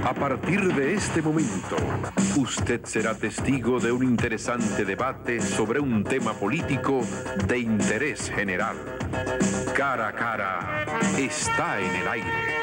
A partir de este momento, usted será testigo de un interesante debate sobre un tema político de interés general. Cara a cara está en el aire.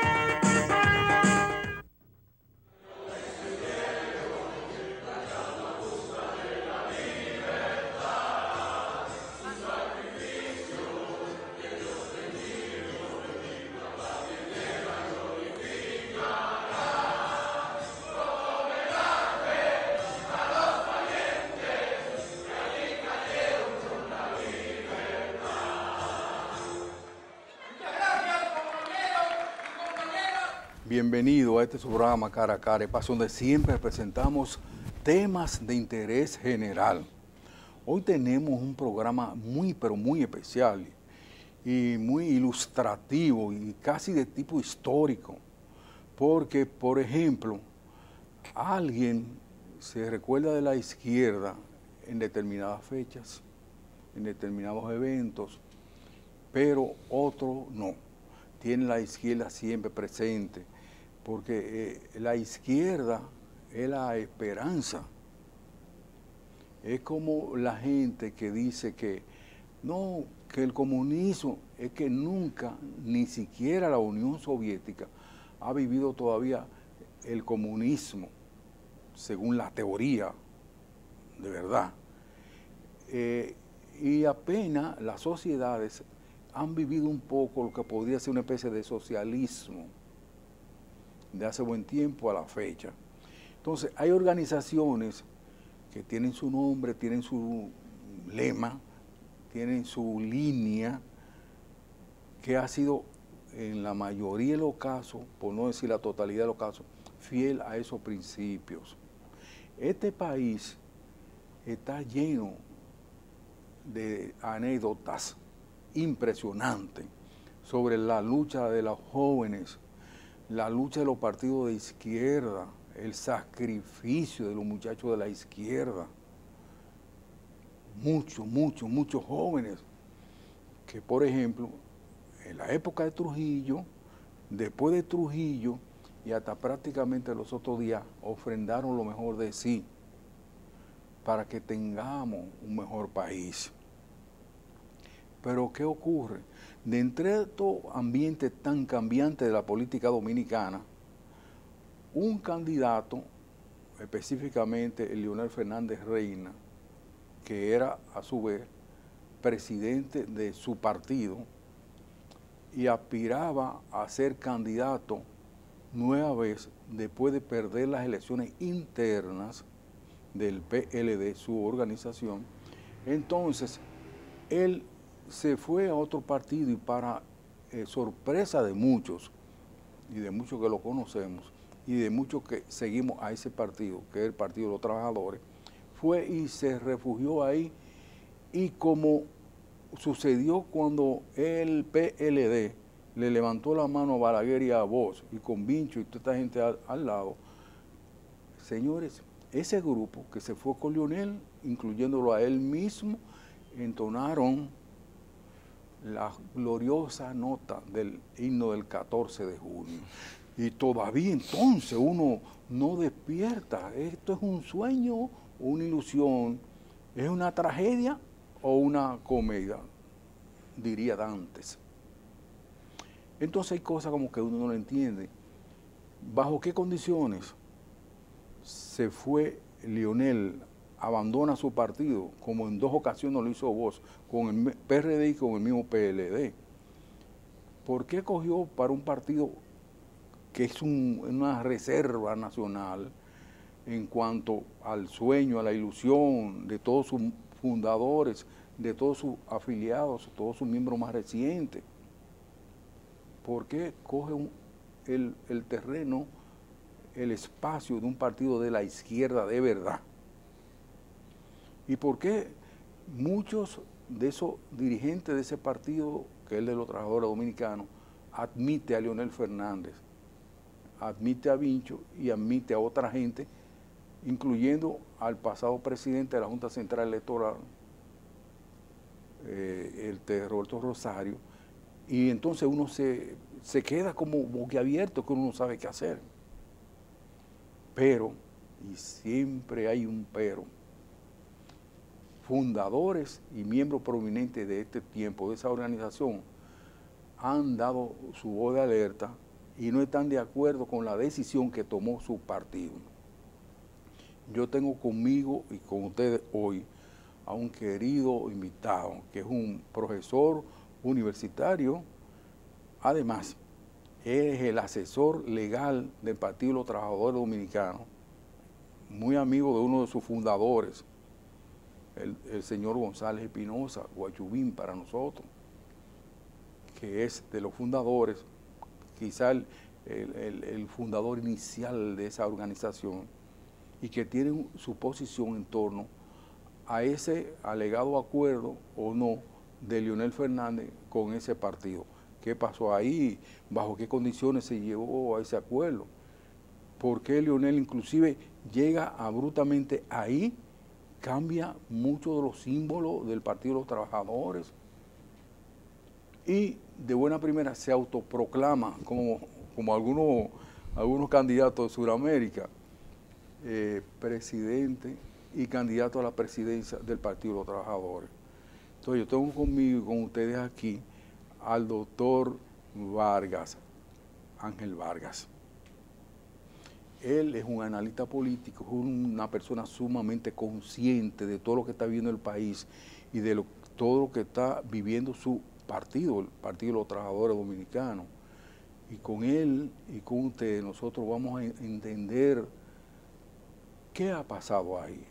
Bienvenido a este su programa Cara a Cara, espacio donde siempre presentamos temas de interés general. Hoy tenemos un programa muy, pero muy especial y muy ilustrativo y casi de tipo histórico, porque, por ejemplo, alguien se recuerda de la izquierda en determinadas fechas, en determinados eventos, pero otro no. Tiene la izquierda siempre presente, porque la izquierda es la esperanza. Es como la gente que dice que no, que el comunismo es que nunca, ni siquiera la Unión Soviética, ha vivido todavía el comunismo, según la teoría, de verdad. Y apenas las sociedades han vivido un poco lo que podría ser una especie de socialismo de hace buen tiempo a la fecha. Entonces, hay organizaciones que tienen su nombre, tienen su lema, tienen su línea, que ha sido en la mayoría de los casos, por no decir la totalidad de los casos, fiel a esos principios. Este país está lleno de anécdotas impresionantes sobre la lucha de los jóvenes, la lucha de los partidos de izquierda, el sacrificio de los muchachos de la izquierda. Muchos jóvenes que, por ejemplo, en la época de Trujillo, después de Trujillo y hasta prácticamente los otros días, ofrendaron lo mejor de sí para que tengamos un mejor país. Pero ¿qué ocurre? De entre estos ambientes tan cambiantes de la política dominicana, un candidato, específicamente el Leonel Fernández Reina, que era a su vez presidente de su partido y aspiraba a ser candidato nueva vez después de perder las elecciones internas del PLD, su organización. Entonces, él se fue a otro partido y para sorpresa de muchos, y de muchos que lo conocemos, y de muchos que seguimos a ese partido, que es el Partido de los Trabajadores, fue y se refugió ahí, y como sucedió cuando el PLD le levantó la mano a Balaguer y a Bosch, y con Vincho y toda esta gente al lado, señores, ese grupo que se fue con Leonel, incluyéndolo a él mismo, entonaron la gloriosa nota del himno del 14 de junio. Y todavía entonces uno no despierta. ¿Esto es un sueño o una ilusión? ¿Es una tragedia o una comedia? Diría Dantes. Entonces hay cosas como que uno no lo entiende. ¿Bajo qué condiciones se fue Leonel? Abandona su partido, como en dos ocasiones lo hizo Bosch, con el PRD y con el mismo PLD. ¿Por qué cogió para un partido que es una reserva nacional en cuanto al sueño, a la ilusión de todos sus fundadores, de todos sus afiliados, todos sus miembros más recientes? ¿Por qué coge el terreno, el espacio de un partido de la izquierda de verdad? ¿Y por qué muchos de esos dirigentes de ese partido, que es el de los trabajadores dominicanos, admite a Leonel Fernández, admite a Vincho y admite a otra gente, incluyendo al pasado presidente de la Junta Central Electoral, el de Roberto Rosario, y entonces uno se queda como boquiabierto, que uno no sabe qué hacer. Pero, y siempre hay un pero, fundadores y miembros prominentes de este tiempo, de esa organización, han dado su voz de alerta y no están de acuerdo con la decisión que tomó su partido. Yo tengo conmigo y con ustedes hoy a un querido invitado, que es un profesor universitario. Además, es el asesor legal del Partido de los Trabajadores Dominicanos, muy amigo de uno de sus fundadores, el señor González Espinosa, Guachubín para nosotros, que es de los fundadores, quizá el fundador inicial de esa organización, y que tiene su posición en torno a ese alegado acuerdo o no de Leonel Fernández con ese partido. ¿Qué pasó ahí? ¿Bajo qué condiciones se llevó a ese acuerdo? ¿Por qué Leonel inclusive llega abruptamente ahí? Cambia muchos de los símbolos del Partido de los Trabajadores y de buena primera se autoproclama como algunos candidatos de Sudamérica, presidente y candidato a la presidencia del Partido de los Trabajadores. Entonces yo tengo conmigo y con ustedes aquí al doctor Vargas, Ángel Vargas. Él es un analista político, es una persona sumamente consciente de todo lo que está viviendo el país y de todo lo que está viviendo su partido, el Partido de los Trabajadores Dominicanos. Y con él y con ustedes nosotros vamos a entender qué ha pasado ahí,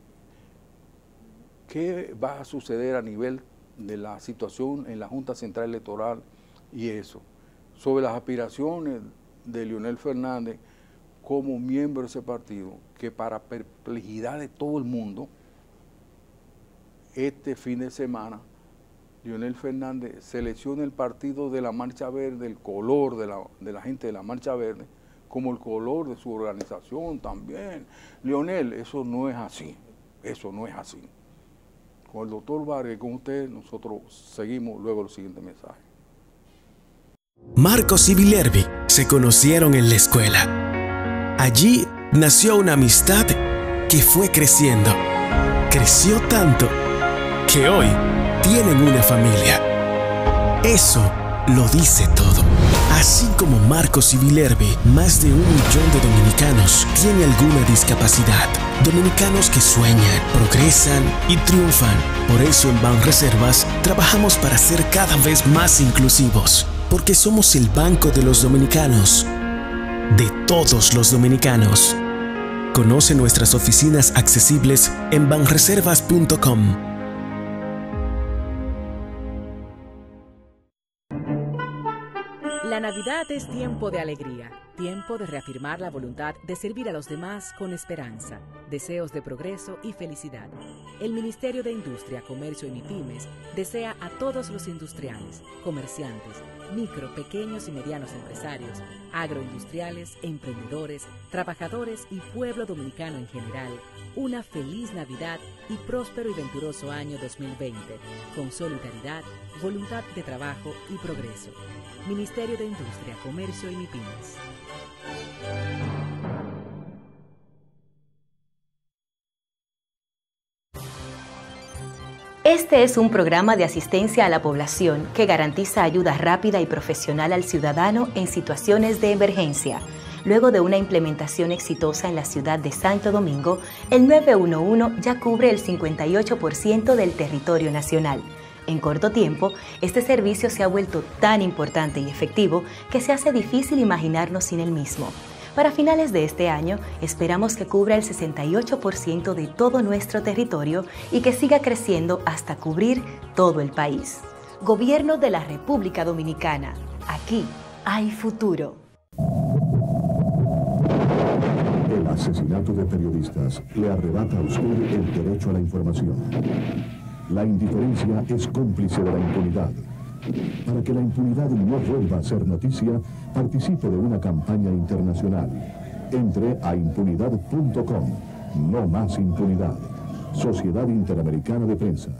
qué va a suceder a nivel de la situación en la Junta Central Electoral y eso, sobre las aspiraciones de Leonel Fernández como miembro de ese partido, que para perplejidad de todo el mundo, este fin de semana, Leonel Fernández selecciona el partido de la Marcha Verde, el color de la gente de la Marcha Verde, como el color de su organización también. Leonel, eso no es así, eso no es así. Con el doctor Vargas y con usted, nosotros seguimos luego el siguiente mensaje. Marcos y Villerby se conocieron en la escuela. Allí nació una amistad que fue creciendo. Creció tanto que hoy tienen una familia. Eso lo dice todo. Así como Marcos y Villerby, más de 1 millón de dominicanos tienen alguna discapacidad. Dominicanos que sueñan, progresan y triunfan. Por eso en Banreservas trabajamos para ser cada vez más inclusivos. Porque somos el banco de los dominicanos. De todos los dominicanos. Conoce nuestras oficinas accesibles en banreservas.com. La Navidad es tiempo de alegría, tiempo de reafirmar la voluntad de servir a los demás con esperanza, deseos de progreso y felicidad. El Ministerio de Industria, Comercio y MIPYMES desea a todos los industriales, comerciantes, micro, pequeños y medianos empresarios, agroindustriales, emprendedores, trabajadores y pueblo dominicano en general, una feliz Navidad y próspero y venturoso año 2020, con solidaridad, voluntad de trabajo y progreso. Ministerio de Industria, Comercio y MIPYMES. Este es un programa de asistencia a la población que garantiza ayuda rápida y profesional al ciudadano en situaciones de emergencia. Luego de una implementación exitosa en la ciudad de Santo Domingo, el 911 ya cubre el 58% del territorio nacional. En corto tiempo, este servicio se ha vuelto tan importante y efectivo que se hace difícil imaginarnos sin el mismo. Para finales de este año, esperamos que cubra el 68% de todo nuestro territorio y que siga creciendo hasta cubrir todo el país. Gobierno de la República Dominicana. Aquí hay futuro. El asesinato de periodistas le arrebata a usted el derecho a la información. La indiferencia es cómplice de la impunidad. Para que la impunidad no vuelva a ser noticia, participe de una campaña internacional. Entre a impunidad.com. No más impunidad. Sociedad Interamericana de Prensa.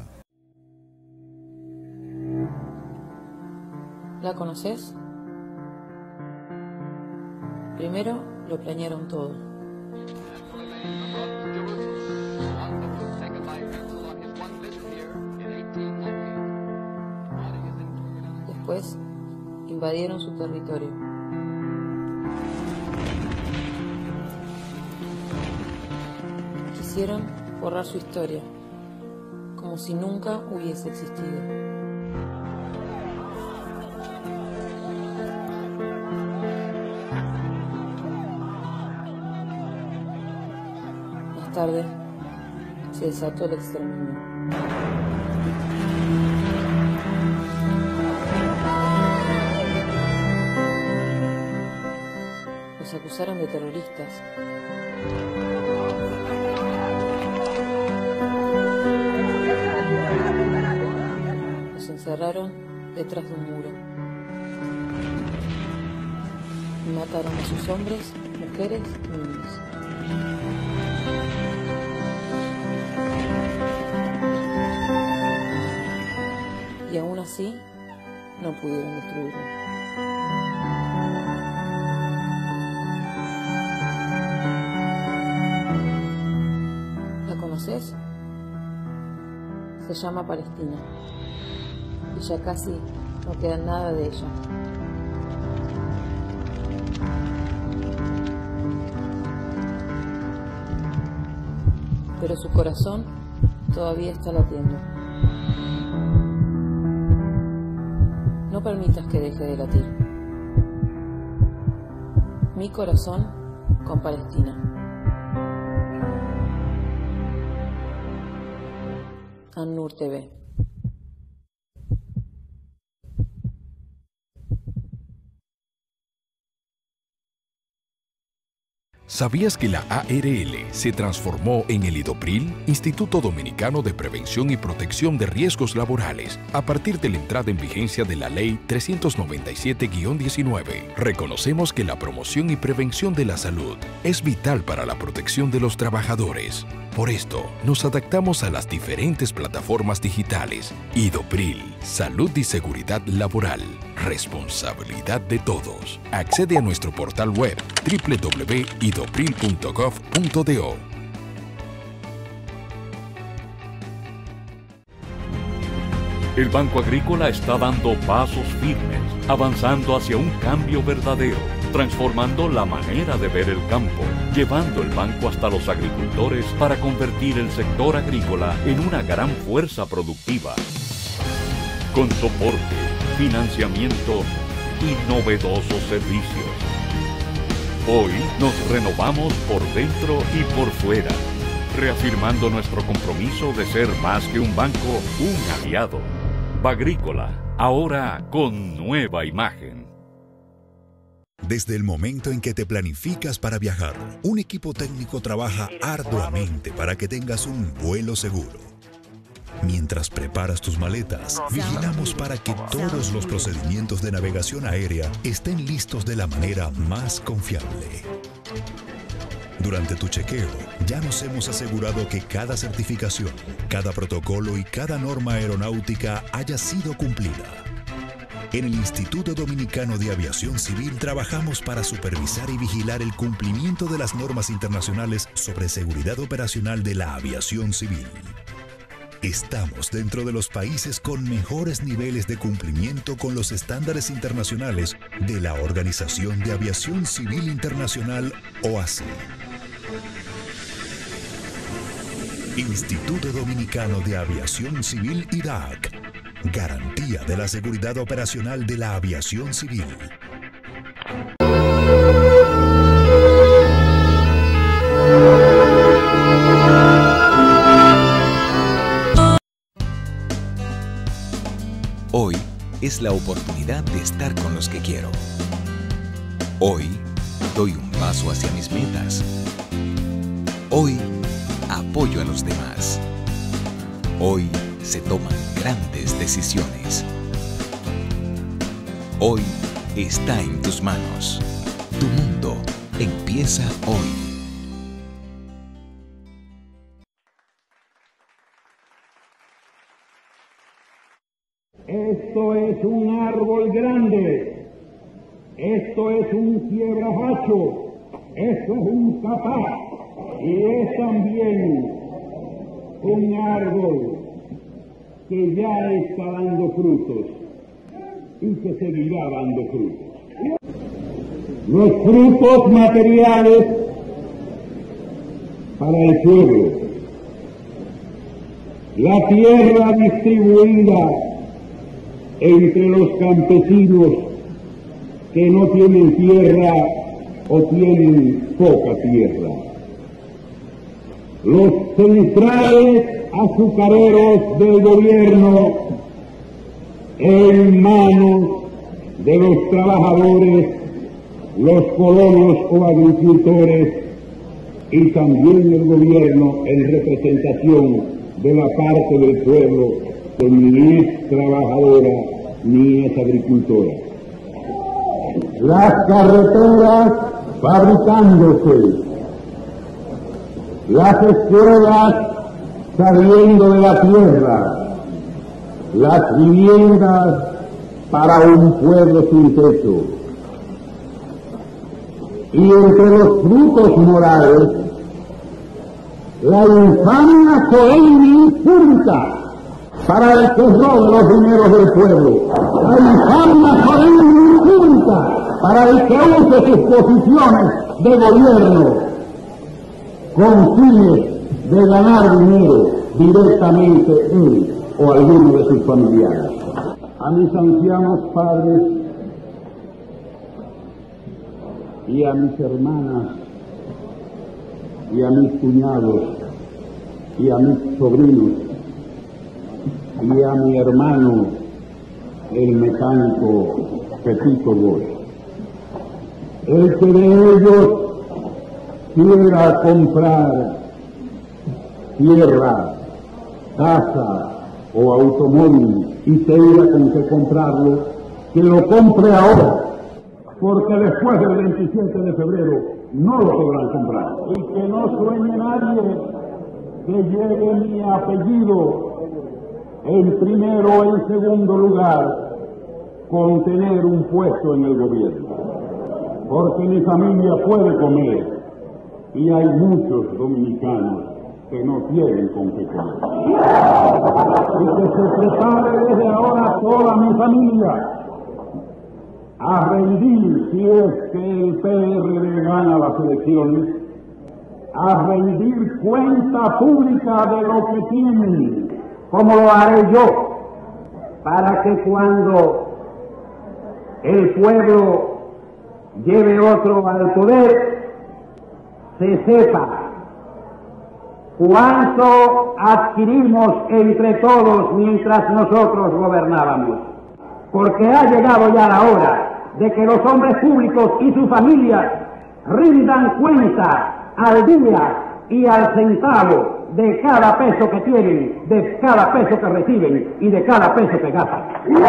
¿La conoces? Primero lo planearon todo. Después invadieron su territorio. Quisieron borrar su historia, como si nunca hubiese existido. Más tarde, se desató el exterminio. Los acusaron de terroristas. Los encerraron detrás de un muro. Y mataron a sus hombres, mujeres y niños. Y aún así, no pudieron destruirlo. ¿Conoces? Se llama Palestina y ya casi no queda nada de ella. Pero su corazón todavía está latiendo. No permitas que deje de latir. Mi corazón con Palestina. An-Nur TV. ¿Sabías que la ARL se transformó en el IDOPRIL, Instituto Dominicano de Prevención y Protección de Riesgos Laborales, a partir de la entrada en vigencia de la Ley 397-19? Reconocemos que la promoción y prevención de la salud es vital para la protección de los trabajadores. Por esto, nos adaptamos a las diferentes plataformas digitales. IDOPRIL, Salud y Seguridad Laboral, responsabilidad de todos. Accede a nuestro portal web www.idopril.gov.do. El Banco Agrícola está dando pasos firmes, avanzando hacia un cambio verdadero, transformando la manera de ver el campo, llevando el banco hasta los agricultores para convertir el sector agrícola en una gran fuerza productiva. Con soporte, financiamiento y novedosos servicios. Hoy nos renovamos por dentro y por fuera, reafirmando nuestro compromiso de ser más que un banco, un aliado. Bagrícola, ahora con nueva imagen. Desde el momento en que te planificas para viajar, un equipo técnico trabaja arduamente para que tengas un vuelo seguro. Mientras preparas tus maletas, vigilamos para que todos los procedimientos de navegación aérea estén listos de la manera más confiable. Durante tu chequeo, ya nos hemos asegurado que cada certificación, cada protocolo y cada norma aeronáutica haya sido cumplida. En el Instituto Dominicano de Aviación Civil trabajamos para supervisar y vigilar el cumplimiento de las normas internacionales sobre seguridad operacional de la aviación civil. Estamos dentro de los países con mejores niveles de cumplimiento con los estándares internacionales de la Organización de Aviación Civil Internacional, OACI. Instituto Dominicano de Aviación Civil IDAC. Garantía de la seguridad operacional de la aviación civil. Hoy es la oportunidad de estar con los que quiero. Hoy doy un paso hacia mis metas. Hoy apoyo a los demás. Hoy se toman grandes decisiones. Hoy está en tus manos. Tu mundo empieza hoy. Esto es un árbol grande. Esto es un quiebrabacho. Esto es un capaz. Y es también un árbol que ya está dando frutos y que seguirá dando frutos. Los frutos materiales para el pueblo, la tierra distribuida entre los campesinos que no tienen tierra o tienen poca tierra, los centrales azucareros del gobierno en manos de los trabajadores, los colonos o agricultores, y también el gobierno en representación de la parte del pueblo que ni es trabajadora ni es agricultora. Las carreteras fabricándose, las escuelas saliendo de la tierra, las viviendas para un pueblo sin techo. Y entre los frutos morales, la infamia solemne y pública para el que robe los dineros del pueblo, la infamia solemne y pública para el que use sus posiciones de gobierno con fines de ganar dinero directamente él o alguno de sus familiares. A mis ancianos padres y a mis hermanas y a mis cuñados y a mis sobrinos y a mi hermano el mecánico Pepito Boy, el que de ellos quiera comprar tierra, casa o automóvil y tenga con qué comprarlo, que lo compre ahora, porque después del 27 de febrero no lo podrán comprar. Y que no sueñe nadie que llegue mi apellido en primero o en segundo lugar con tener un puesto en el gobierno, porque mi familia puede comer y hay muchos dominicanos que no tienen con qué comer. Y que se prepare desde ahora toda mi familia a rendir, si es que el PRD gana las elecciones, a rendir cuenta pública de lo que tienen, como lo haré yo, para que cuando el pueblo lleve otro al poder, se sepa cuánto adquirimos entre todos mientras nosotros gobernábamos, porque ha llegado ya la hora de que los hombres públicos y sus familias rindan cuenta al día y al centavo de cada peso que tienen, de cada peso que reciben y de cada peso que gastan.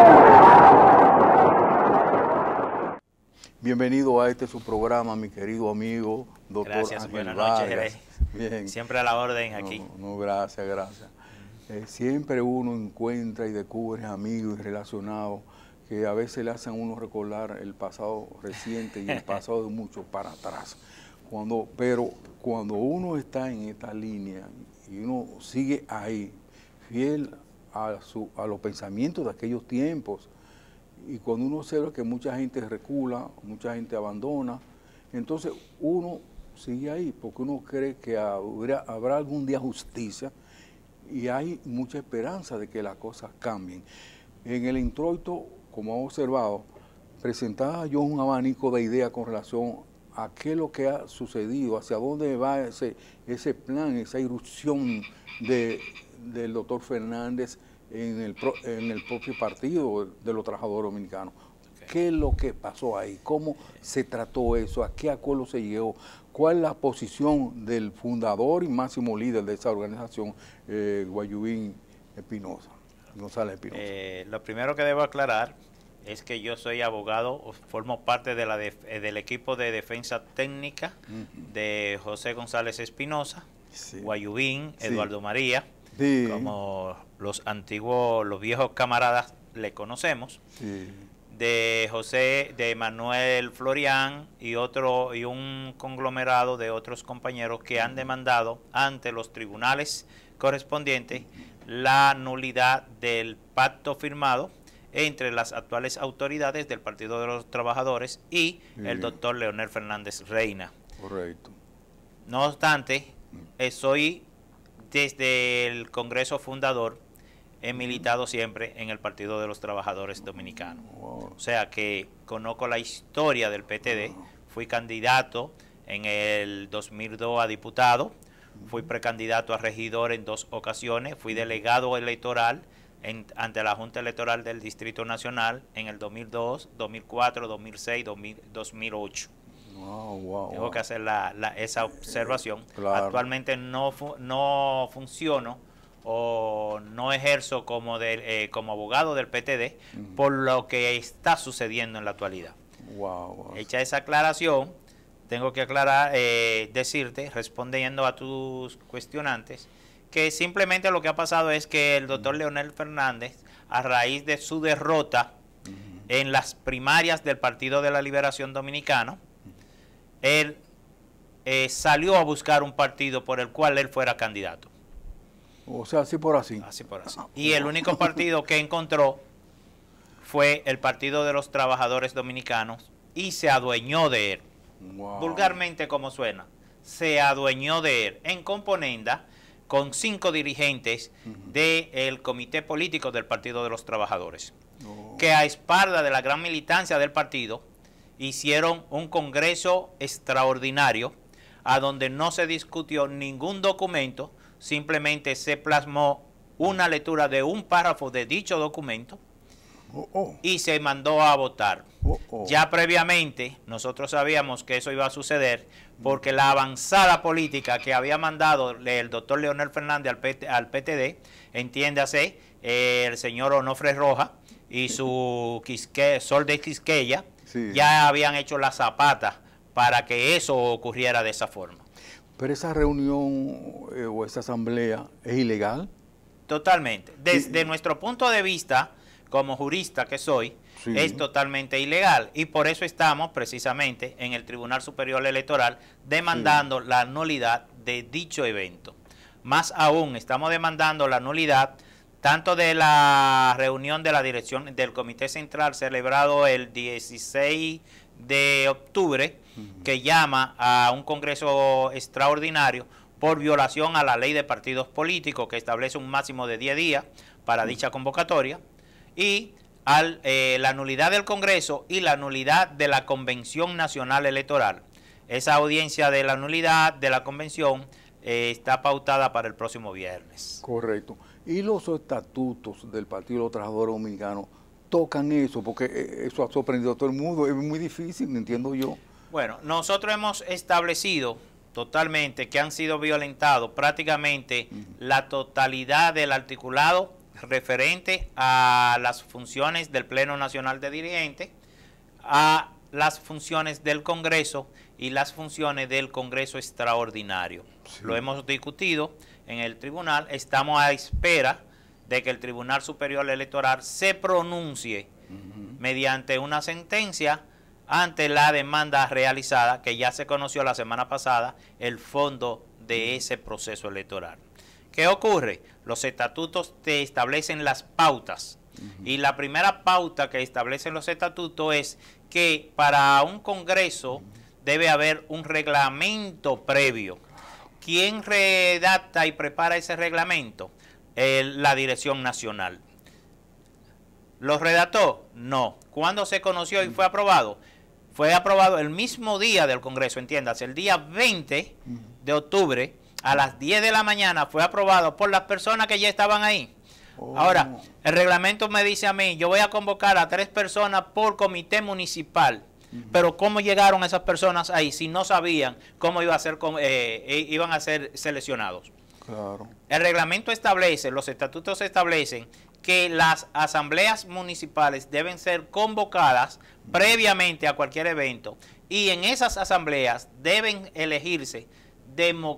Bienvenido a este su programa, mi querido amigo, doctor Gracias, Ángel buenas Vargas. noches, Jerez. Bien. Siempre a la orden aquí. No, gracias, gracias. Siempre uno encuentra y descubre amigos y relacionados que a veces le hacen a uno recordar el pasado reciente y el pasado de mucho para atrás. Pero cuando uno está en esta línea y uno sigue ahí, fiel a los pensamientos de aquellos tiempos, y cuando uno observa que mucha gente recula, mucha gente abandona, entonces uno sigue ahí, porque uno cree que habrá algún día justicia y hay mucha esperanza de que las cosas cambien. En el introito, como he observado, presentaba yo un abanico de ideas con relación a qué es lo que ha sucedido, hacia dónde va ese plan, esa irrupción del doctor Fernández en el propio partido de los trabajadores dominicanos. Okay. ¿Qué es lo que pasó ahí? ¿Cómo se trató eso? ¿A qué acuerdo se llegó? ¿Cuál es la posición del fundador y máximo líder de esa organización, Guayubín Espinosa, González Espinosa? Lo primero que debo aclarar es que yo soy abogado, formo parte de del equipo de defensa técnica de José González Espinosa, Guayubín, Eduardo María, como los viejos camaradas le conocemos, de Manuel Florián y un conglomerado de otros compañeros que han demandado ante los tribunales correspondientes la nulidad del pacto firmado entre las actuales autoridades del Partido de los Trabajadores y el doctor Leonel Fernández Reina. Correcto. No obstante, soy desde el Congreso fundador, he militado siempre en el Partido de los Trabajadores Dominicanos. O sea que conozco la historia del PTD, fui candidato en el 2002 a diputado, fui precandidato a regidor en 2 ocasiones, fui delegado electoral ante la Junta Electoral del Distrito Nacional en el 2002, 2004, 2006, 2008. Tengo que hacer esa observación. Claro. Actualmente no funciono o no ejerzo como abogado del PTD por lo que está sucediendo en la actualidad. Hecha esa aclaración, tengo que decirte, respondiendo a tus cuestionantes, que simplemente lo que ha pasado es que el doctor Leonel Fernández, a raíz de su derrota en las primarias del Partido de la Liberación Dominicano, él salió a buscar un partido por el cual él fuera candidato. O sea, así por así. Así por así. Y el único partido que encontró fue el Partido de los Trabajadores Dominicanos y se adueñó de él. Vulgarmente como suena, se adueñó de él en componenda con 5 dirigentes del comité político del Partido de los Trabajadores, que a espalda de la gran militancia del partido hicieron un congreso extraordinario a donde no se discutió ningún documento, simplemente se plasmó una lectura de un párrafo de dicho documento y se mandó a votar. Ya previamente nosotros sabíamos que eso iba a suceder porque la avanzada política que había mandado el doctor Leonel Fernández al PTD, entiéndase, el señor Onofre Rojas y su Sol de Quisqueya, ya habían hecho la zapata para que eso ocurriera de esa forma. Pero esa reunión o esa asamblea es ilegal. Totalmente. Desde nuestro punto de vista, como jurista que soy, es totalmente ilegal. Y por eso estamos precisamente en el Tribunal Superior Electoral demandando la nulidad de dicho evento. Más aún, estamos demandando la nulidad tanto de la reunión de la dirección del Comité Central celebrado el 16 de octubre, que llama a un congreso extraordinario por violación a la ley de partidos políticos que establece un máximo de 10 días para dicha convocatoria, y la nulidad del Congreso y la nulidad de la Convención Nacional Electoral. Esa audiencia de la nulidad de la convención está pautada para el próximo viernes. Correcto. ¿Y los estatutos del Partido de los Trabajadores Dominicanos tocan eso? Porque eso ha sorprendido a todo el mundo. Es muy difícil, entiendo yo. Bueno, nosotros hemos establecido totalmente que han sido violentados prácticamente la totalidad del articulado referente a las funciones del Pleno Nacional de Dirigentes, a las funciones del Congreso y las funciones del Congreso Extraordinario. Lo hemos discutido en el tribunal, estamos a espera de que el Tribunal Superior Electoral se pronuncie mediante una sentencia ante la demanda realizada, que ya se conoció la semana pasada, el fondo de ese proceso electoral. ¿Qué ocurre? Los estatutos te establecen las pautas, y la primera pauta que establecen los estatutos es que para un congreso debe haber un reglamento previo. ¿Quién redacta y prepara ese reglamento? La Dirección Nacional. ¿Lo redactó? No. ¿Cuándo se conoció y fue aprobado? Fue aprobado el mismo día del Congreso, entiéndase, el día 20 de octubre, a las 10 de la mañana, fue aprobado por las personas que ya estaban ahí. Ahora, el reglamento me dice a mí, yo voy a convocar a 3 personas por comité municipal. Pero ¿cómo llegaron esas personas ahí si no sabían cómo iban a ser seleccionados? Claro. El reglamento establece, los estatutos establecen que las asambleas municipales deben ser convocadas previamente a cualquier evento, y en esas asambleas deben elegirse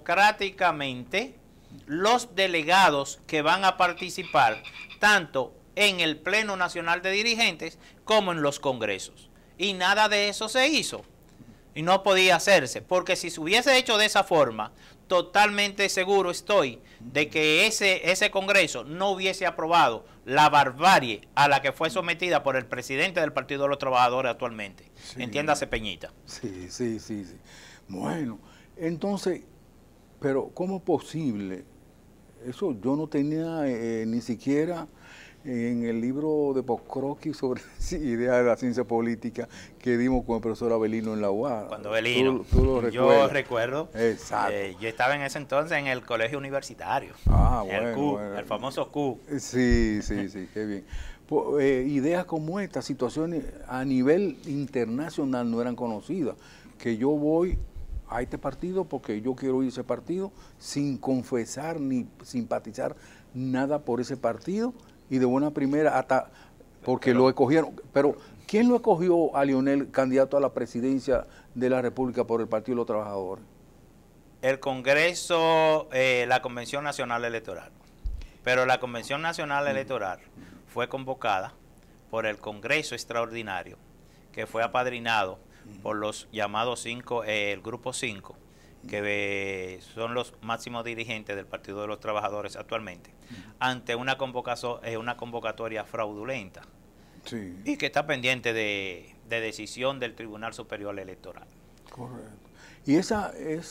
democráticamente los delegados que van a participar tanto en el Pleno Nacional de Dirigentes como en los congresos. Y nada de eso se hizo. Y no podía hacerse, porque si se hubiese hecho de esa forma, totalmente seguro estoy de que ese Congreso no hubiese aprobado la barbarie a la que fue sometida por el presidente del Partido de los Trabajadores actualmente. Sí. Entiéndase, Peñita. Sí. Bueno, entonces, pero ¿cómo es posible? Eso yo no tenía ni siquiera en el libro de Pocroqui sobre ideas de la ciencia política que dimos con el profesor Avelino en la UAS. Cuando Avelino, ¿Tú lo recuerdas? Yo recuerdo. Exacto. Yo estaba en ese entonces en el colegio universitario. El famoso Q. Sí, qué bien. Ideas como estas, situaciones a nivel internacional no eran conocidas. Que yo voy a este partido porque yo quiero ir a ese partido sin confesar ni simpatizar nada por ese partido. Y de buena primera, hasta porque lo escogieron. Pero, ¿quién lo escogió a Leonel candidato a la presidencia de la República por el Partido de los Trabajadores? El Congreso, la Convención Nacional Electoral. Pero la Convención Nacional Electoral fue convocada por el Congreso Extraordinario, que fue apadrinado por los llamados 5, el Grupo 5, que son los máximos dirigentes del Partido de los Trabajadores actualmente, ante una convocatoria fraudulenta, y que está pendiente de decisión del Tribunal Superior Electoral. Correcto. Y esa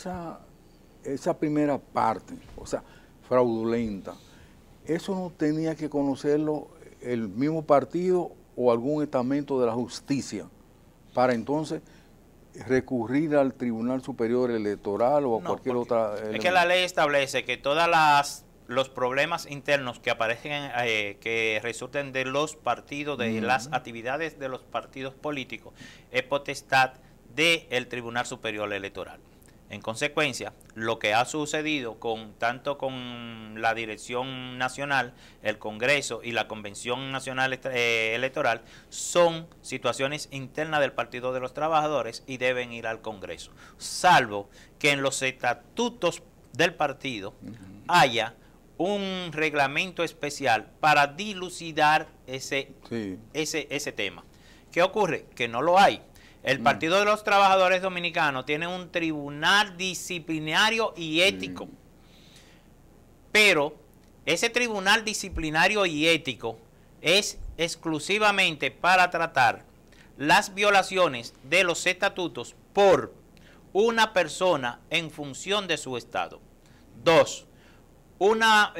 primera parte, o sea, fraudulenta, ¿eso no tenía que conocerlo el mismo partido o algún estamento de la justicia para entonces recurrir al Tribunal Superior Electoral o a cualquier otra? Es que la ley establece que todos los problemas internos que aparecen, que resulten de los partidos, de las actividades de los partidos políticos, es potestad del Tribunal Superior Electoral. En consecuencia, lo que ha sucedido tanto con la Dirección Nacional, el Congreso y la Convención Nacional Electoral son situaciones internas del Partido de los Trabajadores y deben ir al Congreso, salvo que en los estatutos del partido haya un reglamento especial para dilucidar ese tema. ¿Qué ocurre? Que no lo hay. El Partido de los Trabajadores Dominicanos tiene un tribunal disciplinario y ético, pero ese tribunal disciplinario y ético es exclusivamente para tratar las violaciones de los estatutos por una persona en función de su estado. 2, una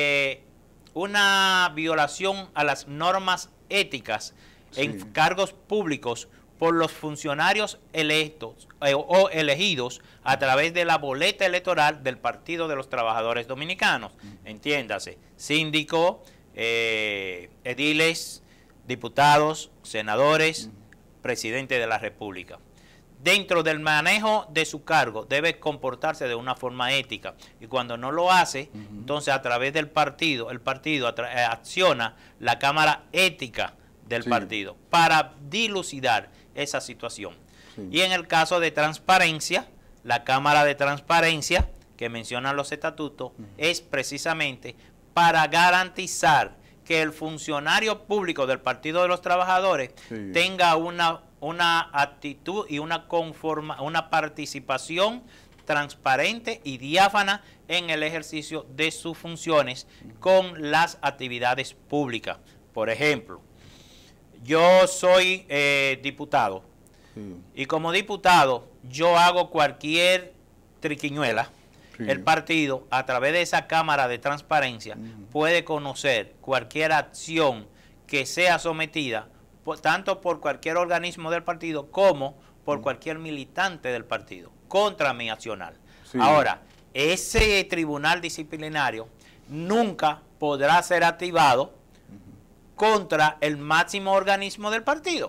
violación a las normas éticas en cargos públicos por los funcionarios electos o elegidos a través de la boleta electoral del Partido de los Trabajadores Dominicanos. Entiéndase, síndico, ediles, diputados, senadores, presidente de la República. Dentro del manejo de su cargo debe comportarse de una forma ética, y cuando no lo hace, entonces a través del partido, el partido acciona la Cámara Ética del partido para dilucidar esa situación. Y en el caso de transparencia, la Cámara de Transparencia que mencionan los estatutos es precisamente para garantizar que el funcionario público del Partido de los Trabajadores tenga una actitud y una participación transparente y diáfana en el ejercicio de sus funciones con las actividades públicas. Por ejemplo, yo soy diputado y como diputado yo hago cualquier triquiñuela. El partido, a través de esa Cámara de Transparencia, puede conocer cualquier acción que sea sometida tanto por cualquier organismo del partido como por cualquier militante del partido contra mi accionar. Ahora, ese tribunal disciplinario nunca podrá ser activado contra el máximo organismo del partido.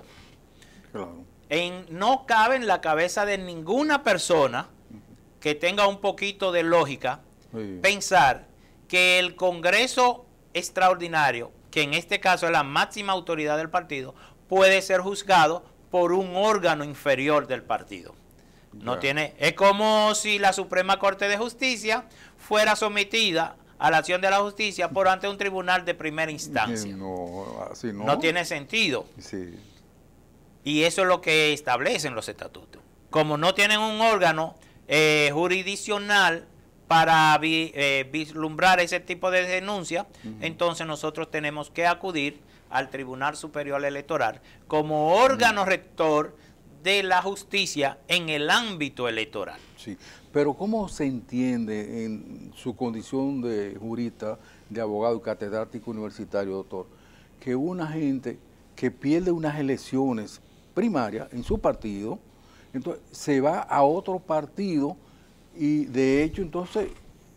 No cabe en la cabeza de ninguna persona que tenga un poquito de lógica pensar que el Congreso Extraordinario, que en este caso es la máxima autoridad del partido, puede ser juzgado por un órgano inferior del partido. Es como si la Suprema Corte de Justicia fuera sometida a la acción de la justicia por ante un tribunal de primera instancia. No, así no. No tiene sentido. Sí. Y eso es lo que establecen los estatutos. Como no tienen un órgano jurisdiccional para vislumbrar ese tipo de denuncia, entonces nosotros tenemos que acudir al Tribunal Superior Electoral como órgano rector de la justicia en el ámbito electoral. Sí, pero ¿cómo se entiende en su condición de jurista, de abogado y catedrático universitario, doctor, que una gente que pierde unas elecciones primarias en su partido, entonces se va a otro partido y de hecho entonces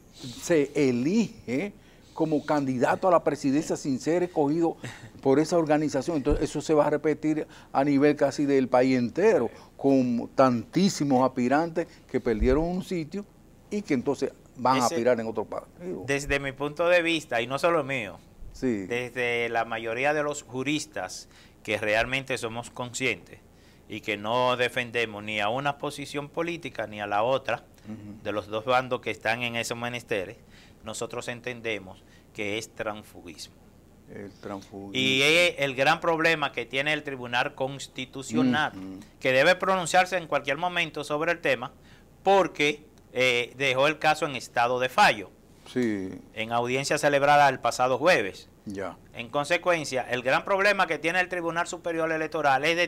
se elige como candidato a la presidencia sin ser escogido por esa organización? Entonces eso se va a repetir a nivel casi del país entero, con tantísimos aspirantes que perdieron un sitio y que entonces van a aspirar en otro partido. Desde mi punto de vista, y no solo mío, sí, desde la mayoría de los juristas que realmente somos conscientes y que no defendemos ni a una posición política ni a la otra, de los dos bandos que están en esos menesteres, nosotros entendemos que es transfugismo. El transfugismo. Y es el gran problema que tiene el Tribunal Constitucional, que debe pronunciarse en cualquier momento sobre el tema, porque dejó el caso en estado de fallo, sí, en audiencia celebrada el pasado jueves. Ya. En consecuencia, el gran problema que tiene el Tribunal Superior Electoral es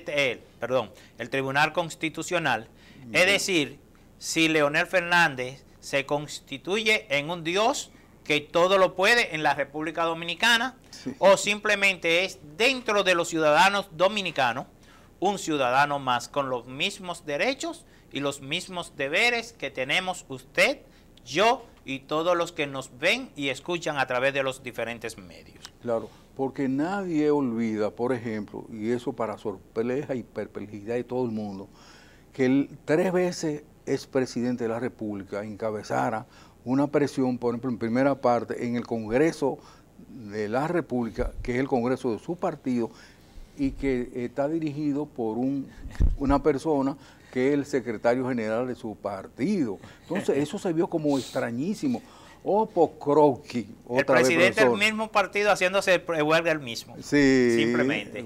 el Tribunal Constitucional, es decir, si Leonel Fernández se constituye en un dios que todo lo puede en la República Dominicana, sí, o simplemente es dentro de los ciudadanos dominicanos un ciudadano más con los mismos derechos y los mismos deberes que tenemos usted, yo y todos los que nos ven y escuchan a través de los diferentes medios. Claro, porque nadie olvida, por ejemplo, y eso para sorpresa y perplejidad de todo el mundo, que el 3 veces expresidente de la República encabezara una presión, por ejemplo, en primera parte, en el Congreso de la República, que es el Congreso de su partido, y que está dirigido por una persona que es el secretario general de su partido. Entonces, eso se vio como extrañísimo. O Pokrovsky, el presidente del mismo partido haciéndose huelga el mismo. Sí. Simplemente.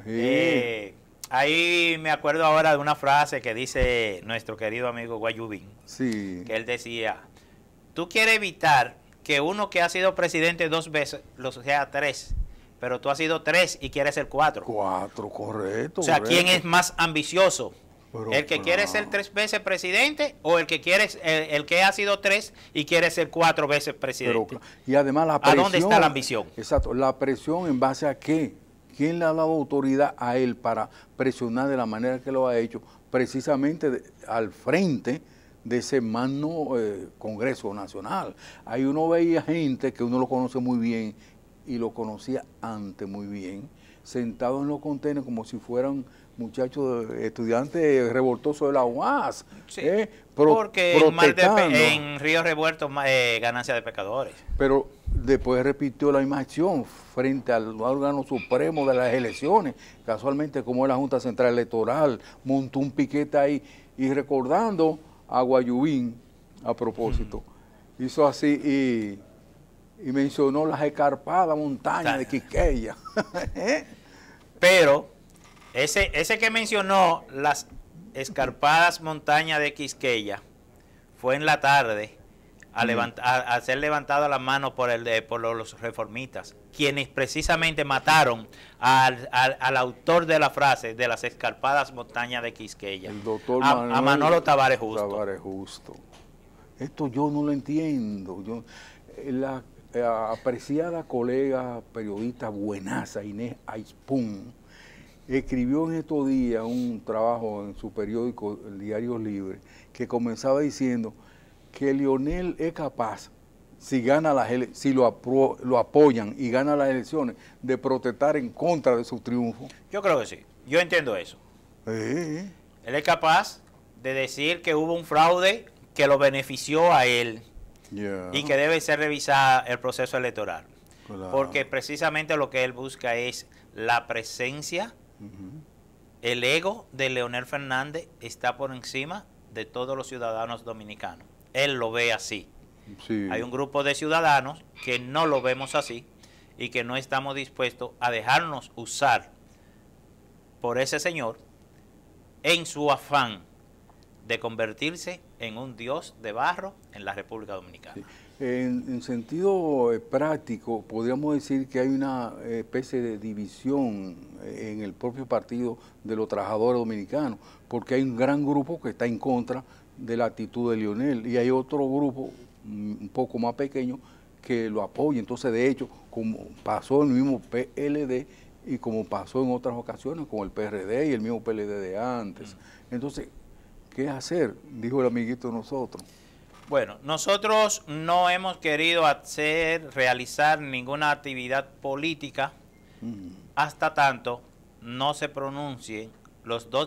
Sí. Ahí me acuerdo ahora de una frase que dice nuestro querido amigo Guayubín, sí, que él decía: tú quieres evitar que uno que ha sido presidente 2 veces lo sea 3, pero tú has sido 3 y quieres ser 4. 4, correcto. O sea, correcto. ¿quién es más ambicioso? Pero ¿El que quiere ser 3 veces presidente o el que quiere el que ha sido 3 y quiere ser 4 veces presidente? Pero, y además la presión. ¿A dónde está la ambición? Exacto, la presión en base a qué. ¿Quién le ha dado autoridad a él para presionar de la manera que lo ha hecho? Precisamente al frente de ese magno Congreso Nacional. Ahí uno veía gente que uno lo conoce muy bien y lo conocía antes muy bien, sentados en los contenedores como si fueran muchachos estudiantes revoltosos de la UAS. Sí, porque en Río Revuelto ganancia de pecadores. Pero después repitió la misma acción frente al órgano supremo de las elecciones, casualmente como es la Junta Central Electoral, montó un piquete ahí y recordando a Guayubín, a propósito, hizo así y mencionó las escarpadas montañas de Quisqueya. Pero ese que mencionó las escarpadas montañas de Quisqueya fue en la tarde a ser levantada la mano por los reformistas, quienes precisamente mataron al autor de la frase de las escarpadas montañas de Quisqueya, el doctor a Manolo Tavares Justo. Esto yo no lo entiendo. La apreciada colega periodista buenaza Inés Aispun escribió en estos días un trabajo en su periódico, el Diario Libre, que comenzaba diciendo que Leonel es capaz, si lo apoyan y gana las elecciones, de protestar en contra de su triunfo. Yo creo que sí, yo entiendo eso. Él es capaz de decir que hubo un fraude que lo benefició a él y que debe ser revisado el proceso electoral. Claro. Porque precisamente lo que él busca es la presencia, el ego de Leonel Fernández está por encima de todos los ciudadanos dominicanos. Él lo ve así. Sí. Hay un grupo de ciudadanos que no lo vemos así y que no estamos dispuestos a dejarnos usar por ese señor en su afán de convertirse en un dios de barro en la República Dominicana. Sí. En sentido práctico, podríamos decir que hay una especie de división en el propio partido de los trabajadores dominicanos, porque hay un gran grupo que está en contra de la actitud de Leonel y hay otro grupo un poco más pequeño que lo apoya. Entonces, de hecho, como pasó en el mismo PLD y como pasó en otras ocasiones con el PRD y el mismo PLD de antes. Entonces, ¿qué hacer? Dijo el amiguito de nosotros. Bueno, nosotros no hemos querido realizar ninguna actividad política hasta tanto no se pronuncien los dos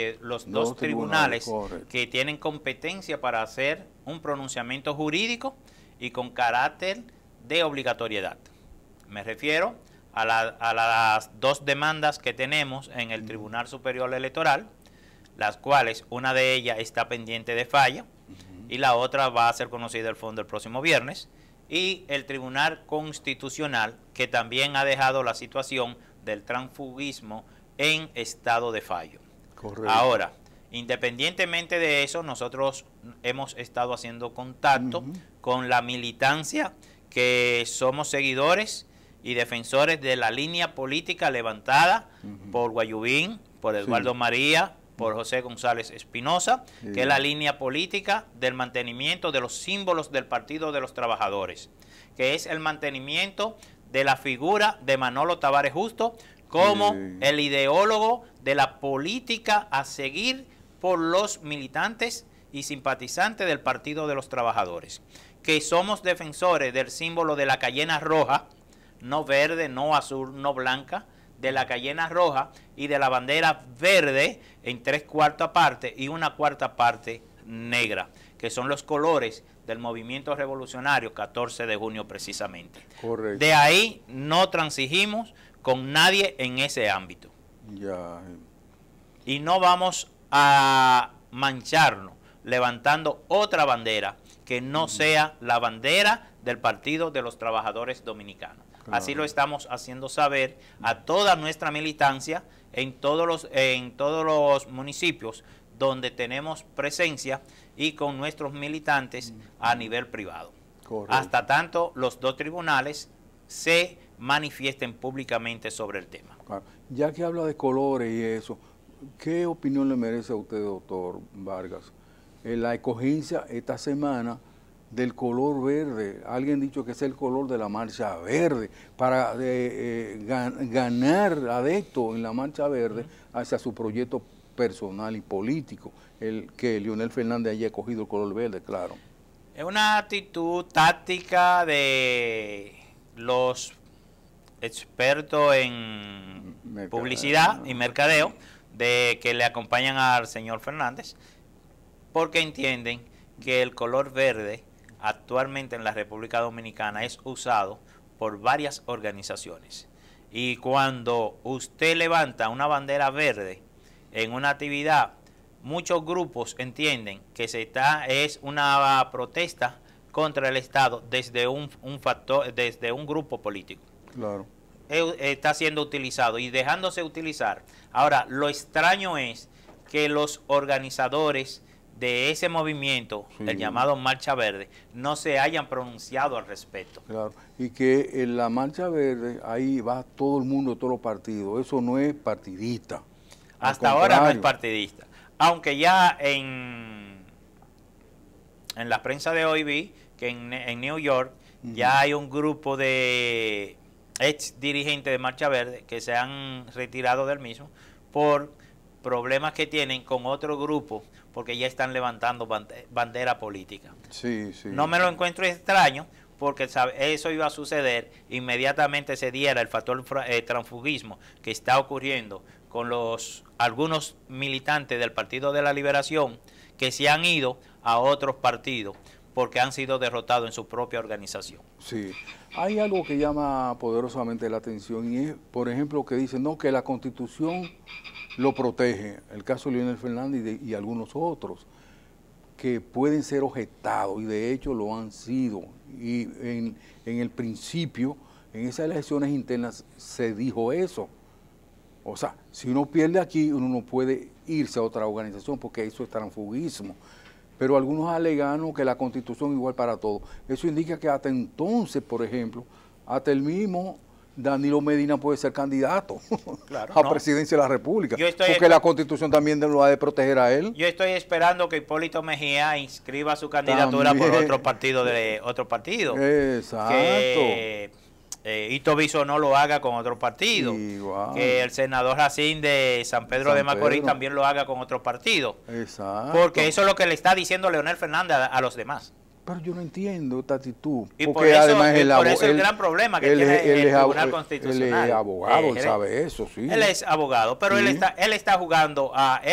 tribunales que tienen competencia para hacer un pronunciamiento jurídico y con carácter de obligatoriedad. Me refiero a las dos demandas que tenemos en el Tribunal Superior Electoral, las cuales una de ellas está pendiente de falla y la otra va a ser conocida el fondo el próximo viernes, y el Tribunal Constitucional, que también ha dejado la situación del transfugismo en estado de fallo. Correcto. Ahora, independientemente de eso, nosotros hemos estado haciendo contacto con la militancia, que somos seguidores y defensores de la línea política levantada por Guayubín, por Eduardo María, por José González Espinosa, que es la línea política del mantenimiento de los símbolos del Partido de los Trabajadores, que es el mantenimiento de la figura de Manolo Tavares Justo como el ideólogo de la política a seguir por los militantes y simpatizantes del Partido de los Trabajadores, que somos defensores del símbolo de la cayena roja, no verde, no azul, no blanca, de la cayena roja y de la bandera verde en 3/4 parte y 1/4 parte negra, que son los colores del movimiento revolucionario 14 de junio precisamente. Correcto. De ahí no transigimos con nadie en ese ámbito. Ya. Y no vamos a mancharnos levantando otra bandera que no sea la bandera del Partido de los Trabajadores Dominicanos. Claro. Así lo estamos haciendo saber a toda nuestra militancia en todos los municipios donde tenemos presencia y con nuestros militantes a nivel privado. Correcto. Hasta tanto los dos tribunales se manifiesten públicamente sobre el tema. Claro. Ya que habla de colores y eso, ¿qué opinión le merece a usted, doctor Vargas? La escogencia esta semana del color verde, alguien ha dicho que es el color de la marcha verde, para ganar adeptos en la marcha verde hacia su proyecto personal y político, el que Leonel Fernández haya escogido el color verde, claro. Es una actitud táctica de los expertos en publicidad y mercadeo de que le acompañan al señor Fernández, porque entienden que el color verde actualmente en la República Dominicana es usado por varias organizaciones. Y cuando usted levanta una bandera verde en una actividad, muchos grupos entienden que es una protesta contra el Estado desde desde un grupo político. Claro. Está siendo utilizado y dejándose utilizar. Ahora, lo extraño es que los organizadores de ese movimiento, el llamado Marcha Verde, no se hayan pronunciado al respecto. Claro, y que en la Marcha Verde, ahí va todo el mundo, todos los partidos, eso no es partidista. Hasta ahora no es partidista, aunque ya en la prensa de hoy vi que en New York ya hay un grupo de ex dirigentes de Marcha Verde que se han retirado del mismo por problemas que tienen con otro grupo, porque ya están levantando bandera política. Sí, sí. No me lo encuentro extraño, porque eso iba a suceder inmediatamente se diera el factor transfugismo que está ocurriendo con algunos militantes del Partido de la Liberación que se han ido a otros partidos porque han sido derrotados en su propia organización. Sí, hay algo que llama poderosamente la atención y es, por ejemplo, que dicen no, que la Constitución lo protege, el caso de Leonel Fernández y algunos otros, que pueden ser objetados, y de hecho lo han sido. Y en el principio, en esas elecciones internas, se dijo eso. O sea, si uno pierde aquí, uno no puede irse a otra organización, porque eso es transfugismo. Pero algunos alegan que la Constitución es igual para todos. Eso indica que hasta entonces, por ejemplo, hasta el mismo Danilo Medina puede ser candidato a presidencia de la República, porque la Constitución también lo ha de proteger a él. Yo estoy esperando que Hipólito Mejía inscriba su candidatura por otro partido Exacto. Que Ito Bisonó lo haga con otro partido. Igual. Que el senador Racín de San Pedro de Macorís también lo haga con otro partido. Exacto. Porque eso es lo que le está diciendo Leonel Fernández a los demás. Pero yo no entiendo esta actitud. Y por eso, además el gran problema que tiene el Tribunal Constitucional. Él es abogado, él sabe eso, sí. Él es abogado, pero sí. él está jugando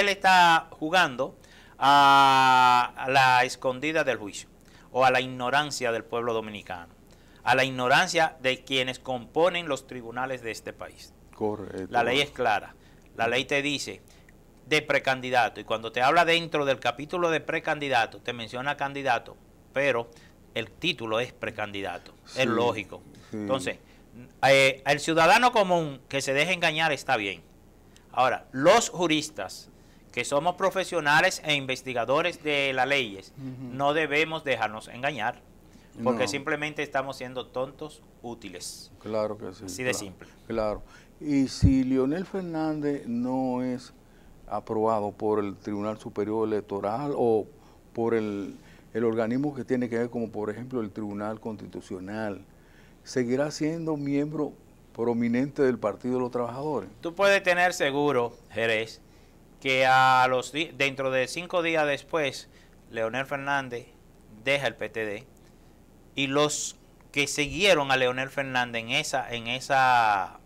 a la escondida del juicio, o a la ignorancia del pueblo dominicano, a la ignorancia de quienes componen los tribunales de este país. Correcto. La ley es clara. La ley te dice de precandidato, y cuando te habla dentro del capítulo de precandidato, te menciona candidato, pero el título es precandidato, sí, es lógico. Sí. Entonces, el ciudadano común que se deje engañar está bien. Ahora, los juristas, que somos profesionales e investigadores de las leyes, no debemos dejarnos engañar, porque simplemente estamos siendo tontos útiles. Claro que sí. Así de simple. Claro. Y si Leonel Fernández no es aprobado por el Tribunal Superior Electoral o por el organismo que tiene que ver, como por ejemplo el Tribunal Constitucional, ¿seguirá siendo miembro prominente del Partido de los Trabajadores? Tú puedes tener seguro, Jerez, que dentro de 5 días después, Leonel Fernández deja el PTD, y los que siguieron a Leonel Fernández en esa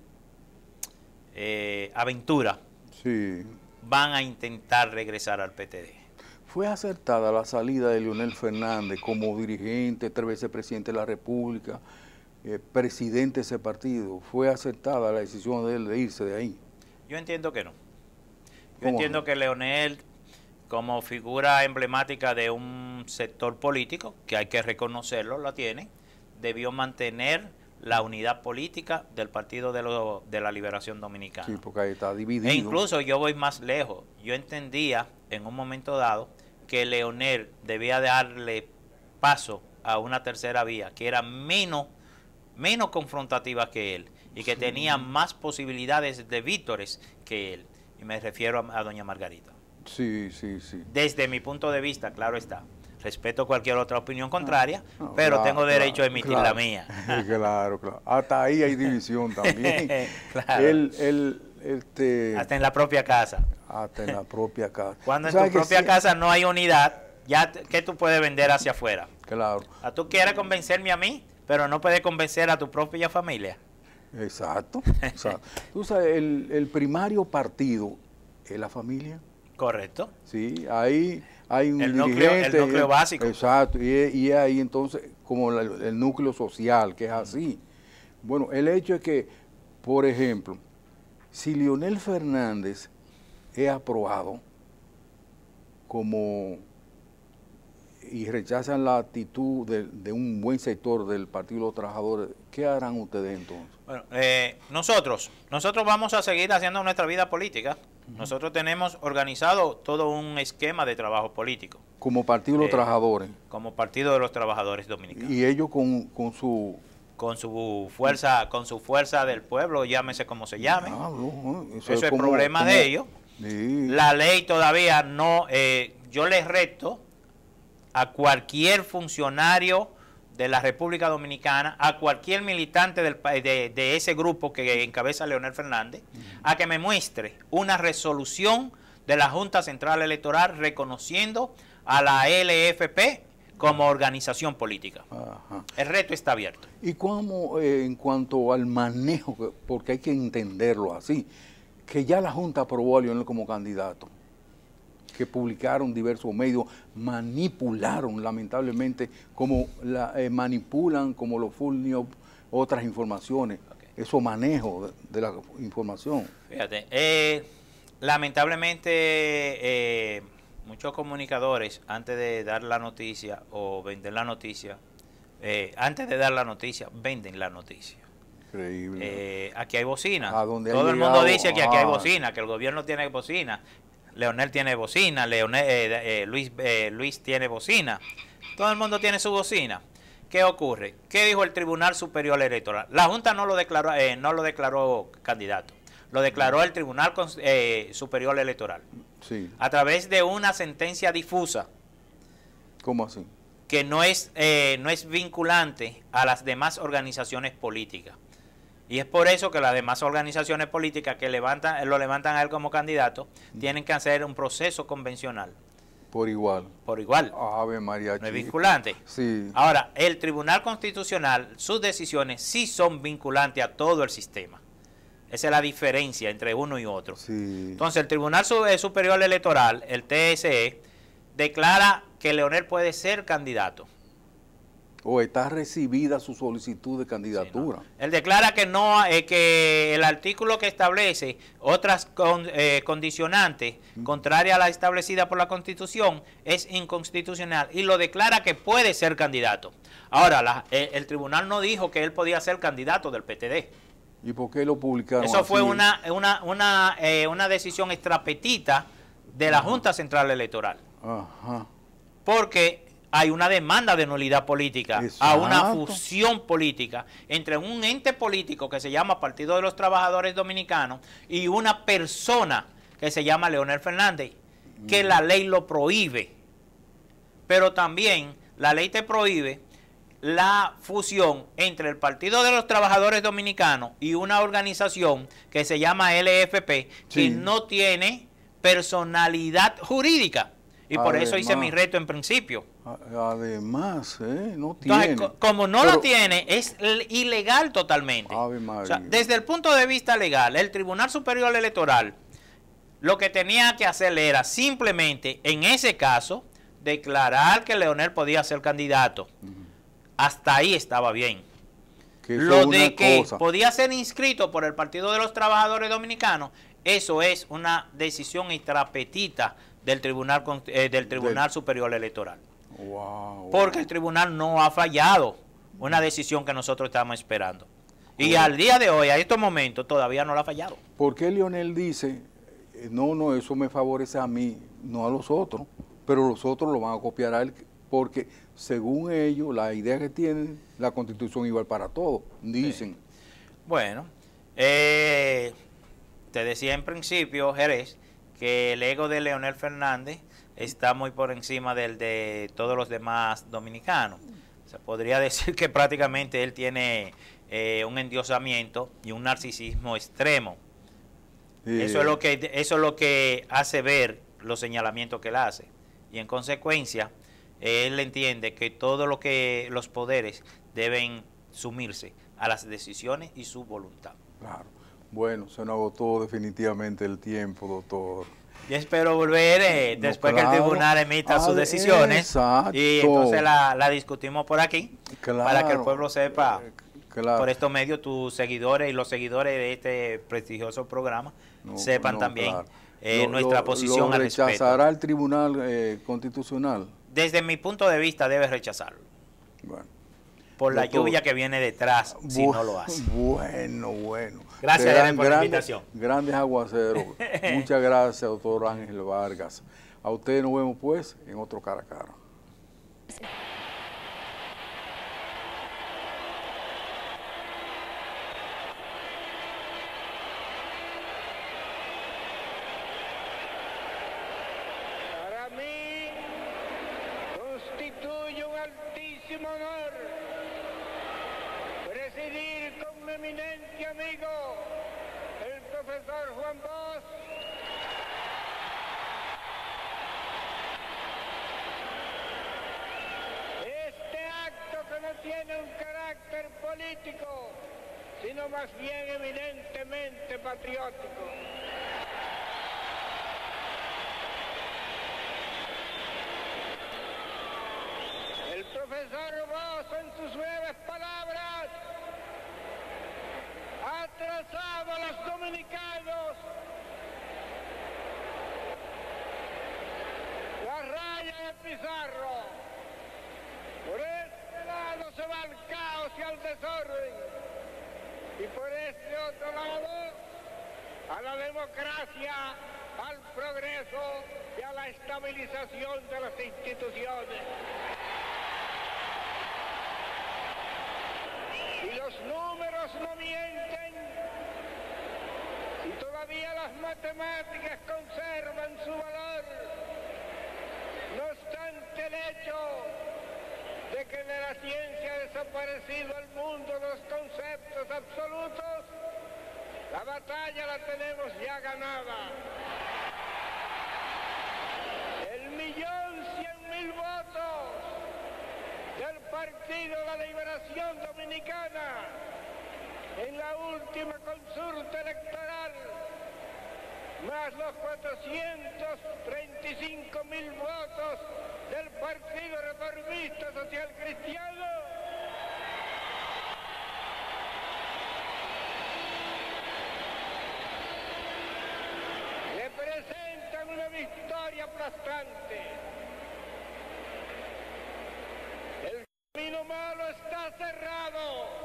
aventura, sí, van a intentar regresar al PTD. ¿Fue acertada la salida de Leonel Fernández como dirigente, 3 veces presidente de la República, presidente de ese partido? ¿Fue acertada la decisión de él de irse de ahí? Yo entiendo que no. Yo entiendo que Leonel, como figura emblemática de un sector político, que hay que reconocerlo, la tiene, debió mantener la unidad política del Partido de la Liberación Dominicana. Sí, porque ahí está dividido. E incluso yo voy más lejos. Yo entendía en un momento dado que Leonel debía darle paso a una tercera vía que era menos confrontativa que él y que tenía más posibilidades de vítores que él. Y me refiero a doña Margarita. Sí, sí, sí. Desde mi punto de vista, claro está. Respeto cualquier otra opinión contraria, pero claro, tengo derecho a emitir la mía. Claro, claro. Hasta ahí hay división también. Claro. Hasta en la propia casa. Hasta en la propia casa. Cuando en tu propia casa no hay unidad, ya ¿qué tú puedes vender hacia afuera? Claro. Tú quieres convencerme a mí, pero no puedes convencer a tu propia familia. Exacto. Tú sabes, el primario partido es la familia. Correcto. Sí, ahí hay un dirigente. El núcleo básico. Exacto, y ahí entonces como el núcleo social, que es así. Bueno, el hecho es que, por ejemplo, si Leonel Fernández es aprobado y rechazan la actitud de un buen sector del Partido de los Trabajadores, ¿qué harán ustedes entonces? Bueno, nosotros vamos a seguir haciendo nuestra vida política. Nosotros tenemos organizado todo un esquema de trabajo político. Como Partido de los Trabajadores. Como Partido de los Trabajadores Dominicanos. Y ellos con su fuerza del pueblo, llámese como se llame. Eso es como, problema de ellos. Sí. La ley todavía no. Yo les reto a cualquier funcionario de la República Dominicana, a cualquier militante de ese grupo que encabeza Leonel Fernández, a que me muestre una resolución de la Junta Central Electoral reconociendo a la LFP como organización política. Ajá. El reto está abierto. ¿Y cómo en cuanto al manejo, porque hay que entenderlo así, que ya la Junta aprobó a Leonel como candidato, que publicaron diversos medios, manipularon lamentablemente, manipulan como los full news otras informaciones, eso manejo de la información? Fíjate, lamentablemente muchos comunicadores, antes de dar la noticia o vender la noticia, antes de dar la noticia, venden la noticia. Increíble. Aquí hay bocina. Todo el mundo dice que aquí hay bocina, que el gobierno tiene bocina. Leonel tiene bocina, Luis tiene bocina. Todo el mundo tiene su bocina. ¿Qué ocurre? ¿Qué dijo el Tribunal Superior Electoral? La Junta no lo declaró candidato. Lo declaró el Tribunal Superior Electoral. Sí. A través de una sentencia difusa. ¿Cómo así? Que no es vinculante a las demás organizaciones políticas. Y es por eso que las demás organizaciones políticas que lo levantan a él como candidato tienen que hacer un proceso convencional. Por igual. Por igual. Ave María. No es vinculante. Sí. Ahora, el Tribunal Constitucional, sus decisiones sí son vinculantes a todo el sistema. Esa es la diferencia entre uno y otro. Sí. Entonces, el Tribunal Superior Electoral, el TSE, declara que Leonel puede ser candidato. O está recibida su solicitud de candidatura. Sí, no. Él declara que no, que el artículo que establece otras condicionantes contrarias a la establecida por la Constitución es inconstitucional y lo declara que puede ser candidato. Ahora, el tribunal no dijo que él podía ser candidato del PTD. ¿Y por qué lo publicaron Eso así? fue una decisión extrapetita de la Junta Central Electoral. Ajá. Porque hay una demanda de nulidad política. Exacto. A una fusión política entre un ente político que se llama Partido de los Trabajadores Dominicanos y una persona que se llama Leonel Fernández, que la ley lo prohíbe. Pero también la ley te prohíbe la fusión entre el Partido de los Trabajadores Dominicanos y una organización que se llama LFP, que no tiene personalidad jurídica. Y por eso hice mi reto en principio. Además, no tiene. Entonces, como no lo tiene, es ilegal totalmente. O sea, desde el punto de vista legal, el Tribunal Superior Electoral lo que tenía que hacer era simplemente, en ese caso, declarar que Leonel podía ser candidato. Hasta ahí estaba bien. Lo de que podía ser inscrito por el Partido de los Trabajadores Dominicanos, eso es una decisión extrapetita del Tribunal Superior Electoral. Wow. Porque el tribunal no ha fallado una decisión que nosotros estábamos esperando. Y al día de hoy, a estos momentos, todavía no la ha fallado. ¿Por qué Leonel dice, no, eso me favorece a mí, no a los otros, pero los otros lo van a copiar a él? Porque según ellos, la idea que tienen, la Constitución igual para todos, dicen. Sí. Bueno, te decía en principio, Jerez, que el ego de Leonel Fernández está muy por encima del de todos los demás dominicanos. Se podría decir que prácticamente él tiene un endiosamiento y un narcisismo extremo. Eso es lo que hace ver los señalamientos que él hace. Y en consecuencia, él entiende que todo lo que los poderes deben sumirse a las decisiones y su voluntad. Claro. Bueno, se nos agotó definitivamente el tiempo, doctor. Yo espero volver después que el tribunal emita sus decisiones. Exacto. Y entonces la discutimos por aquí, para que el pueblo sepa, por estos medios, tus seguidores y los seguidores de este prestigioso programa sepan también nuestra posición al respecto. ¿Rechazará el Tribunal Constitucional? Desde mi punto de vista debe rechazarlo. Bueno. Por la lluvia que viene detrás, si no lo hace. Bueno. Gracias por la invitación. Grandes aguaceros. Muchas gracias, doctor Ángel Vargas. A ustedes nos vemos pues en otro Cara a Cara. Para mí constituye un altísimo honor presidir con mi eminente amigo, el profesor Juan Bosch, este acto que no tiene un carácter político, sino más bien eminentemente patriótico. El profesor Bosch, en sus breves palabras, ha trazado a los dominicanos José Pizarro. Por este lado se va al caos y al desorden. Y por este otro lado, a la democracia, al progreso y a la estabilización de las instituciones. Y los números no mienten, y todavía las matemáticas conservan su valor. No obstante el hecho de que de la ciencia ha desaparecido del mundo los conceptos absolutos, la batalla la tenemos ya ganada. 1.100.000 votos del Partido de la Liberación Dominicana en la última consulta electoral, más los 435.000 votos del Partido Reformista Social Cristiano, representan una victoria aplastante. El camino malo está cerrado.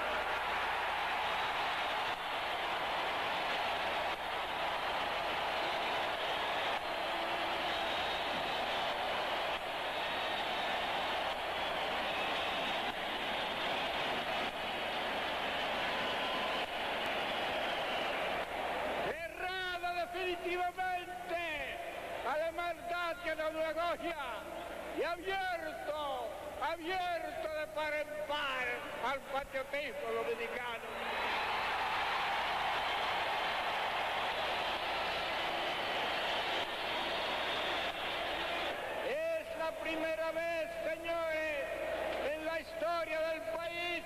Definitivamente a la maldad y a la demagogia, y abierto de par en par al patriotismo dominicano. Es la primera vez, señores, en la historia del país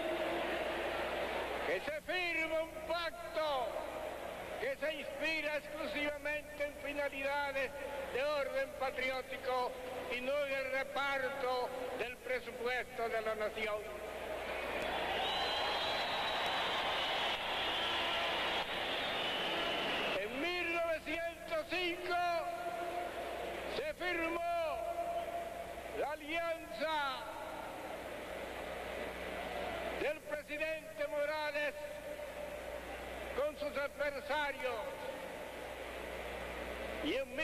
que se firma un pacto que se inspira exclusivamente en finalidades de orden patriótico y no en el reparto del presupuesto de la nación. En 1905 se firmó la alianza del presidente Morales con sus adversarios, y en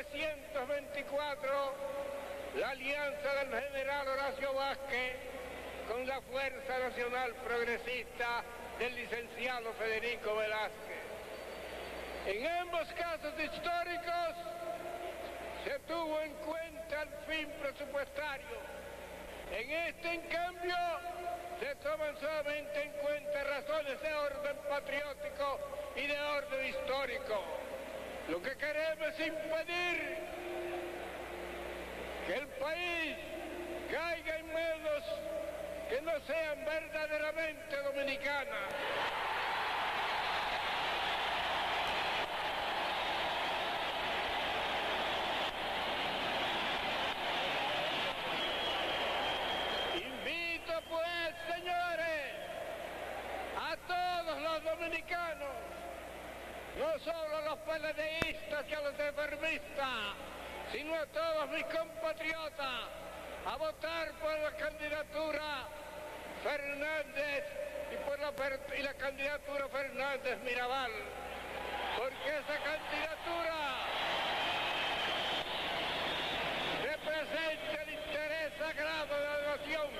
1924 la alianza del general Horacio Vázquez con la Fuerza Nacional Progresista del licenciado Federico Velázquez. En ambos casos históricos se tuvo en cuenta el fin presupuestario. En este, en cambio, se toman solamente en cuenta razones de orden patriótico y de orden histórico. Lo que queremos es impedir que el país caiga en manos que no sean verdaderamente dominicanas. Pues, señores, a todos los dominicanos, no solo a los PLDistas y a los reformistas, sino a todos mis compatriotas, a votar por la candidatura Fernández y la candidatura Fernández Mirabal, porque esa candidatura representa el interés sagrado de la nación.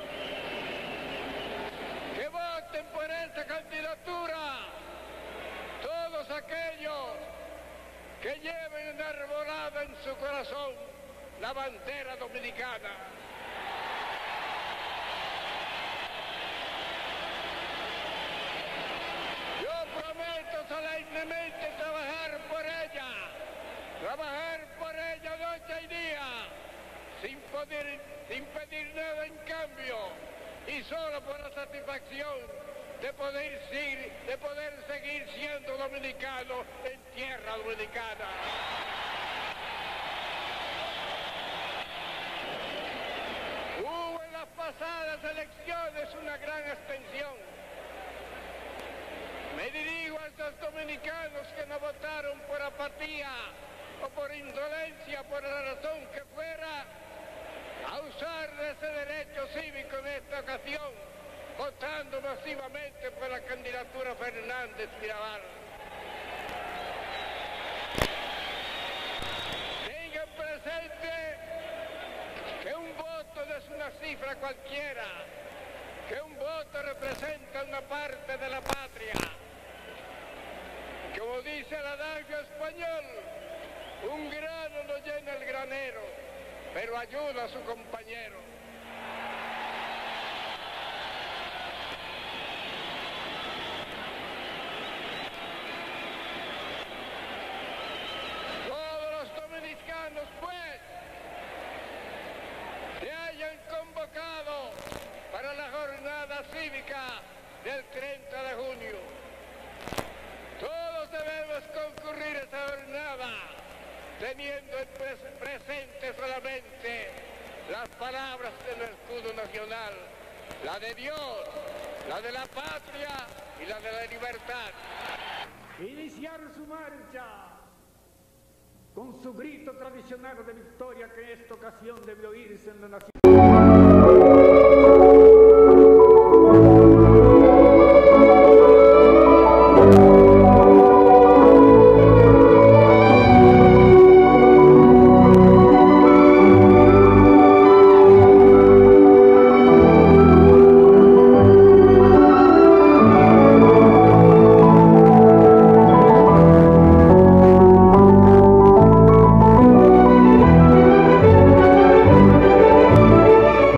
Que voten por esta candidatura todos aquellos que lleven enarbolada en su corazón la bandera dominicana. Yo prometo solemnemente trabajar por ella noche y día, sin pedir nada en cambio, y solo por la satisfacción de poder seguir siendo dominicano en tierra dominicana. Hubo en las pasadas elecciones una gran abstención. Me dirijo a estos dominicanos que no votaron por apatía, o por indolencia, por la razón que fuera, a usar de ese derecho cívico en esta ocasión, votando masivamente por la candidatura Fernández Mirabal. Tengan presente que un voto no es una cifra cualquiera, que un voto representa una parte de la patria. Como dice el adagio español, un grano no llena el granero, pero ayuda a su compañero. Todos los dominicanos, pues, se hayan convocado para la jornada cívica del 30 de junio. Todos debemos concurrir a esa jornada, teniendo presente solamente las palabras del escudo nacional, la de Dios, la de la patria y la de la libertad. Iniciaron su marcha con su grito tradicional de victoria que en esta ocasión debió oírse en la nación.